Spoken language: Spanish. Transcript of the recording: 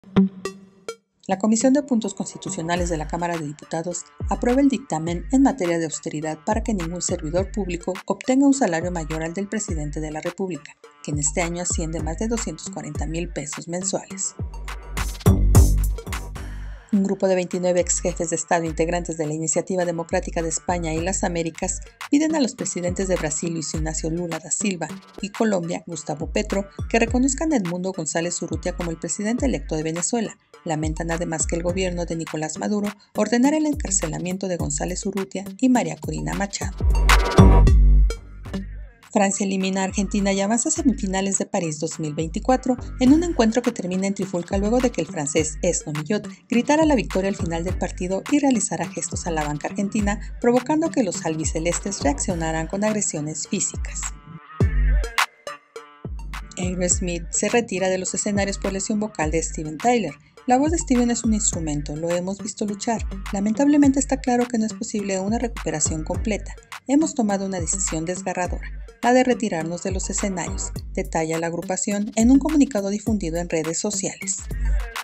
La Comisión de Puntos Constitucionales de la Cámara de Diputados aprueba el dictamen en materia de austeridad para que ningún servidor público obtenga un salario mayor al del presidente de la República, que en este año asciende a más de 240,000 pesos mensuales. Un grupo de 29 exjefes de Estado integrantes de la Iniciativa Democrática de España y las Américas piden a los presidentes de Brasil, Luis Ignacio Lula da Silva, y Colombia, Gustavo Petro, que reconozcan a Edmundo González Urrutia como el presidente electo de Venezuela. Lamentan además que el gobierno de Nicolás Maduro ordenara el encarcelamiento de González Urrutia y María Corina Machado. Francia elimina a Argentina y avanza a semifinales de París 2024 en un encuentro que termina en trifulca luego de que el francés Esno Millot gritara la victoria al final del partido y realizara gestos a la banca argentina, provocando que los albicelestes reaccionaran con agresiones físicas. Aerosmith se retira de los escenarios por lesión vocal de Steven Tyler. La voz de Steven es un instrumento, lo hemos visto luchar. Lamentablemente está claro que no es posible una recuperación completa. Hemos tomado una decisión desgarradora, la de retirarnos de los escenarios, detalla la agrupación en un comunicado difundido en redes sociales.